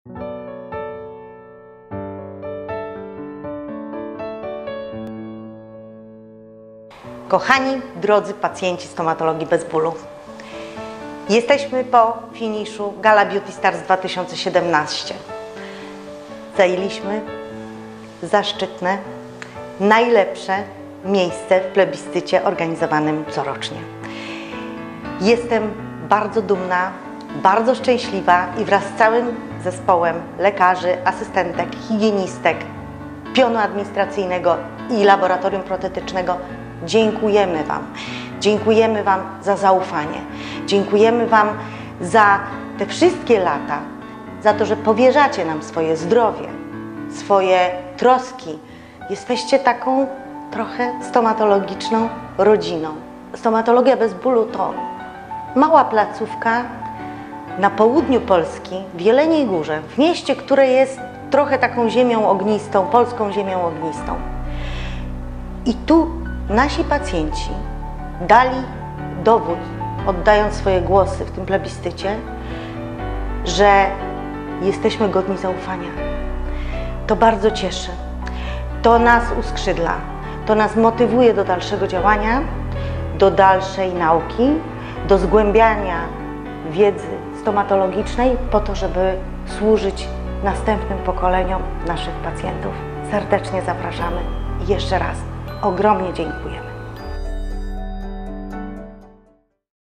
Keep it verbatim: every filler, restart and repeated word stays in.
Kochani, drodzy pacjenci stomatologii bez bólu, jesteśmy po finiszu Gala Beauty Stars dwa tysiące siedemnaście. Zajęliśmy zaszczytne, najlepsze miejsce w plebiscycie organizowanym corocznie. Jestem bardzo dumna, bardzo szczęśliwa i wraz z całym zespołem lekarzy, asystentek, higienistek, pionu administracyjnego i laboratorium protetycznego dziękujemy Wam. Dziękujemy Wam za zaufanie. Dziękujemy Wam za te wszystkie lata, za to, że powierzacie nam swoje zdrowie, swoje troski. Jesteście taką trochę stomatologiczną rodziną. Stomatologia bez bólu to mała placówka na południu Polski, w Jeleniej Górze, w mieście, które jest trochę taką ziemią ognistą, polską ziemią ognistą. I tu nasi pacjenci dali dowód, oddając swoje głosy w tym plebiscycie, że jesteśmy godni zaufania. To bardzo cieszy. To nas uskrzydla. To nas motywuje do dalszego działania, do dalszej nauki, do zgłębiania wiedzy stomatologicznej po to, żeby służyć następnym pokoleniom naszych pacjentów. Serdecznie zapraszamy i jeszcze raz ogromnie dziękuję.